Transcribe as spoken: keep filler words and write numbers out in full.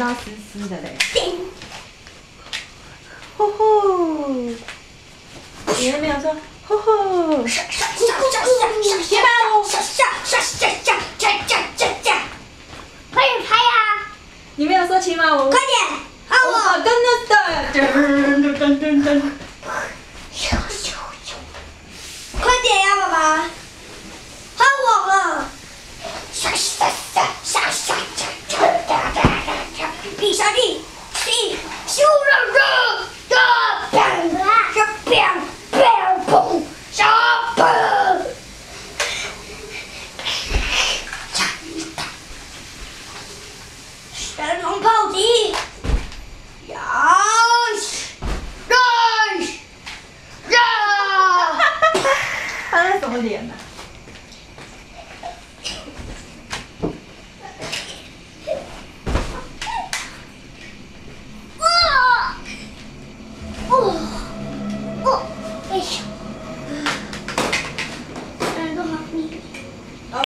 抓湿湿的嘞。吼吼，你有没有说吼吼？ 刷刷刷刷刷别骂我！ 刷刷刷刷刷刷刷刷刷！快点拍呀！ 你没有说骑马舞？ 快点，好我。 跟着的，噔噔噔噔噔。 快点呀，爸爸！换我了！刷刷刷刷刷刷刷刷刷刷！必杀技，一修肉肉的砰，是砰砰砰，杀砰！神龙炮击，呀呀呀！ 他那什么脸呢？